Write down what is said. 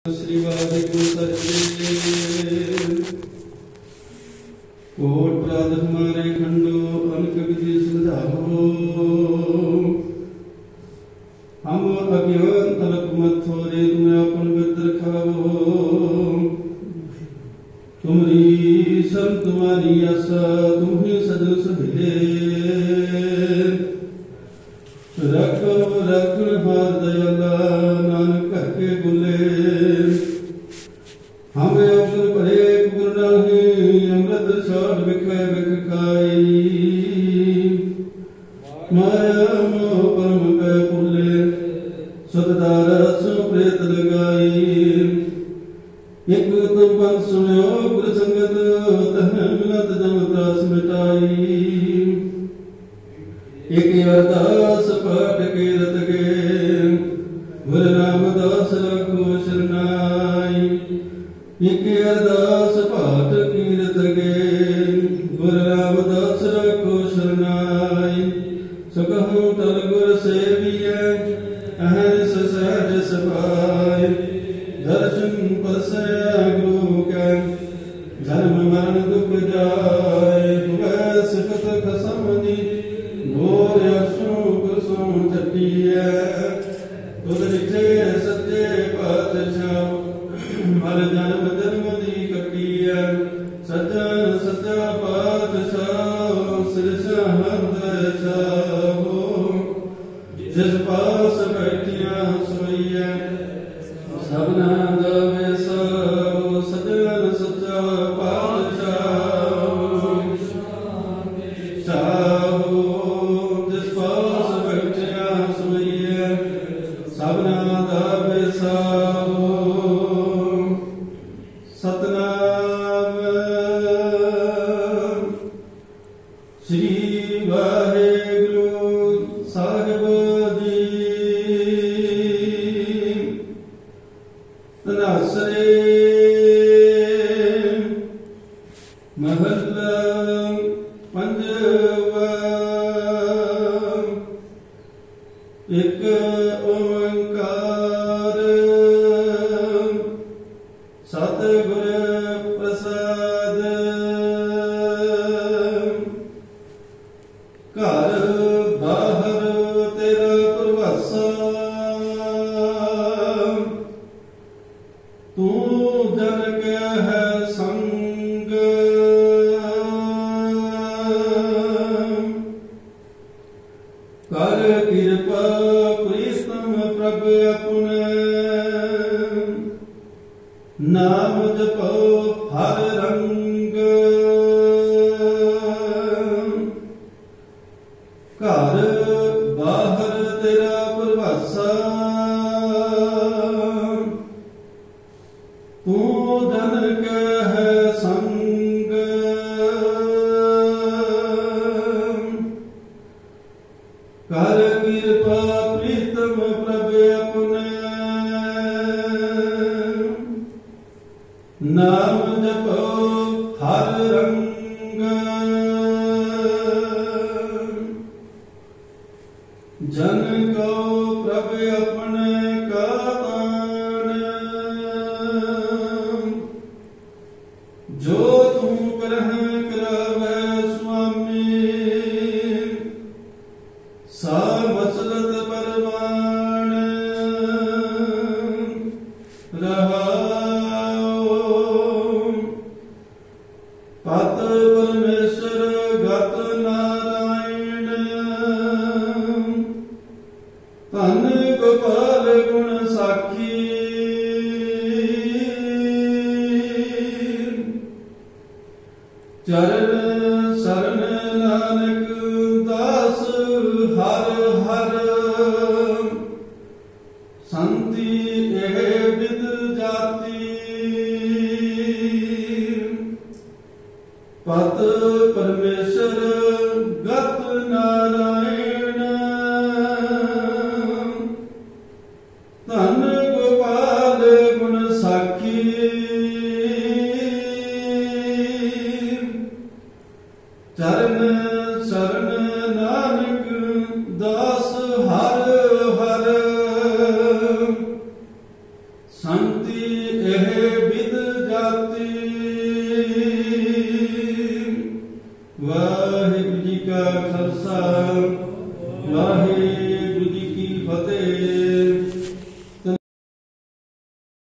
श्री वाहिगुरु सच्चे कोट प्रात हमारे खंडो अनक विधि सुझावो हम अज्ञान तलक मत थोरे तुम्हें अपन विद रखावो तुम्हारी शरण तुम्हारी आशा तुम्हें सदा सहेले रखो रखन हार दयाला नानक के बुले हमें अवसर भरे गुरु नाही अमृत छोड़ विखे विख खाई माया मोह परम पे भूले सतदारा सो प्रेत लगाई एक तुम पन सुनो गुरु संगत तह मिलत जम दास मिटाई एक अरदास पाठ के रत के गुरु रामदास रखो शरनाई एक अरदास पाठ कीरत गे गुरु रामदास रखो शरनाई सुखहु तल गुर सेविय अहस सहज सभाय दर्शन परसै गुरु के धर्म मरण दुख जाय तुगै सिफत खसमनी गोर अशु कुसुम चटिया तुद लिखे सच्चे पातशाह हर जन्म जन्म दी कटिया सज्जन सच्चा पातशाह सिरसा हृदय छाहो जिस पास बैठिया सोइया सबना गावे साहो सज्जन सच्चा पातशाह छाहो जिस पास बैठिया सोइया सबना गावे साहो सतनाम श्री वाहिगुरु साहिब जी तनासरे महला पंजवा एक ओंकार सतगुर प्रसाद घर बाहर तेरा प्रवासा तू जन के है संग कर कृपा प्रीतम प्रभ अपने नाम जपो हर रंग घर बाहर तेरा प्रवासा तू जन के है संग कर कृपा प्रीतम प्रभ अपने नाम जपो हर रंग जन को प्रभ अपने का तान जो तू ग्रहण करावे स्वामी सा मसलत परवान रहाओ पत परमेश्वर गत नारायण धन गोपाल गुण साखी चरण शरण नानक दास हर हर संति एह विद जाति पत परमेश्वर गत नारायण धन गोपाल गुण साखी चरण शरण नानक दास हर हर संति ਕੀਤੀ ਇਹ ਬਿਦ ਜਾਤੀ। ਵਾਹਿਗੁਰੂ ਜੀ ਕਾ ਖਾਲਸਾ ਵਾਹਿਗੁਰੂ